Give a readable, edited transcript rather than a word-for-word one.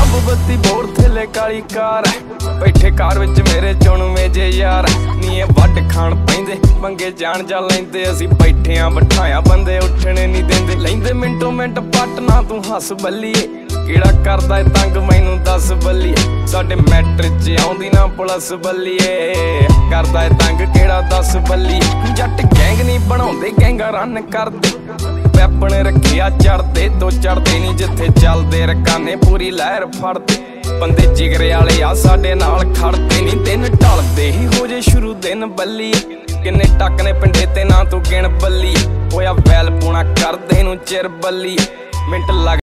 bomb ਬੱਤੀ bore ਥੱਲੇ ਕਾਲੀ ਕਾਰ बैठे कार विच मेरे चुनवे जे यार नी वट खाण पैंदे पंगे जान जा लैंदे असी बैठे आ बिठाया बंदे उठने नहीं देंदे लैंदे मिंटो मिंट पट ना तू हस बल्लीए किहड़ा करदा ए तंग मैनू दस बल्लीए साडे मैट्रिक च आउंदी ना पुलिस बल्लीए करदा ए तंग किहड़ा दस बल्लीए जट गैंग नहीं बनाउंदे गैंगा रन करदे वैपन रखिया चढ़दे तो चढ़दे नहीं जिथे चलदे रकाने पूरी लहर फड़दे बंदे जिगरे वाले आ साडे नाल खड़दे नहीं दिन ढलदे ही हो जे शुरू दिन बल्ली किन्ने टक ने पिंडे ते ना तू गिण बल्ली होया वैल पूना करदे नू चिर बल्ली मिंट लग